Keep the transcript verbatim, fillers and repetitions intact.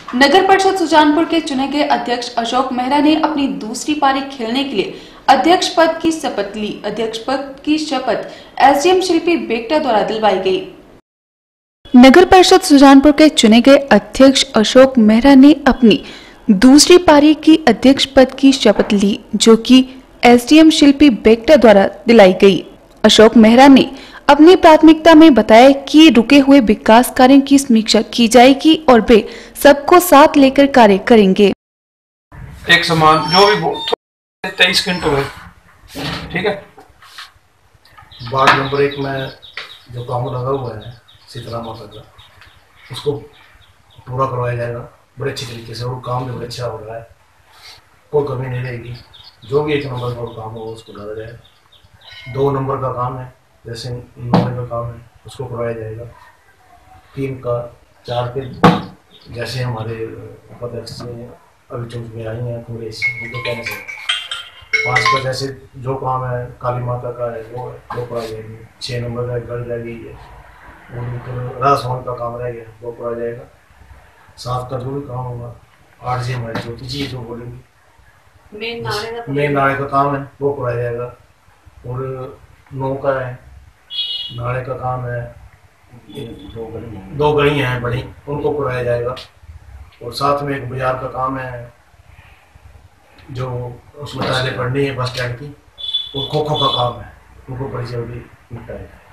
नगर परिषद सुजानपुर के चुने गए अध्यक्ष अशोक मेहरा ने अपनी दूसरी पारी खेलने के लिए अध्यक्ष पद की शपथ ली। अध्यक्ष पद की शपथ एसडीएम शिल्पी बेगटा द्वारा दिलवाई गई। नगर परिषद सुजानपुर के चुने गए अध्यक्ष अशोक मेहरा ने अपनी दूसरी पारी की अध्यक्ष पद की शपथ ली, जो कि एसडीएम शिल्पी बेगटा द्वारा दिलाई गई। अशोक मेहरा ने अपनी प्राथमिकता में बताया कि रुके हुए विकास कार्यों की समीक्षा की जाएगी और वे सबको साथ लेकर कार्य करेंगे। एक समान जो भी तेईस घंटे हुए, ठीक है। वार्ड नंबर एक में जो काम लगा हुआ है शीतला माता का, उसको पूरा करवाया जाएगा बड़े अच्छे तरीके से, और काम भी बड़ा अच्छा हो रहा है, कोई कमी नहीं रहेगी। जो भी एक नंबर का काम हो उसको डाला जाए। दो नंबर का काम है, जैसे नंबर का काम है उसको करवाया जाएगा। तीन का, चार के जैसे हमारे उपाध्यक्ष अभी चौक में आई हैं कांग्रेस, उनको कहने से पाँच का जैसे जो काम है काली माता का है वो वो कराया जाएगी। छः नंबर का गढ़ रह गई है, उनको राजभवन का काम रह गया वो कराया जाएगा। सात का जो भी काम होगा, आठ जी हमारी ज्योति जी जो बोलेंगी मेन नाले का काम है वो कराया जाएगा। और नौ का है नाले का काम है, दो गली हैं बड़ी, उनको कराया जाएगा। और साथ में एक बाजार का काम है जो उसमें टाइलें पड़नी है बस स्टैंड की, और खो खो का काम है, उनको बड़ी जल्दी निपटाएगा।